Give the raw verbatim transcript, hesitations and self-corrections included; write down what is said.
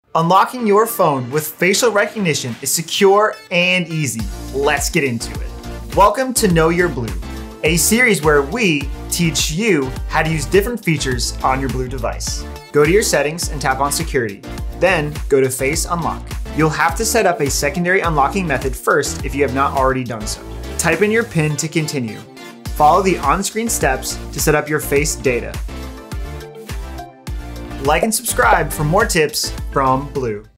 Unlocking your phone with facial recognition is secure and easy. Let's get into it. Welcome to Know Your B L U, a series where we teach you how to use different features on your B L U device. Go to your settings and tap on security. Then go to Face Unlock. You'll have to set up a secondary unlocking method first if you have not already done so. Type in your PIN to continue. Follow the on-screen steps to set up your face data. Like and subscribe for more tips from B L U.